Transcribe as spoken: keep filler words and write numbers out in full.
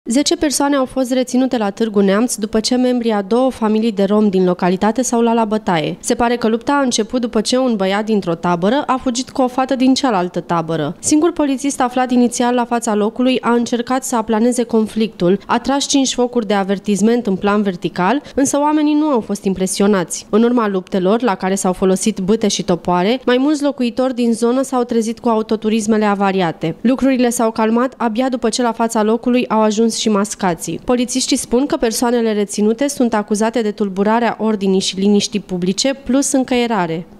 Zece persoane au fost reținute la Târgu Neamț după ce membrii a două familii de romi din localitate s-au luat la bătaie. Se pare că lupta a început după ce un băiat dintr-o tabără a fugit cu o fată din cealaltă tabără. Singur polițist aflat inițial la fața locului a încercat să aplaneze conflictul, a tras cinci focuri de avertisment în plan vertical, însă oamenii nu au fost impresionați. În urma luptelor, la care s-au folosit bâte și topoare, mai mulți locuitori din zonă s-au trezit cu autoturismele avariate. Lucrurile s-au calmat abia după ce la fața locului au ajuns și mascații. Polițiștii spun că persoanele reținute sunt acuzate de tulburarea ordinii și liniștii publice plus încăierare.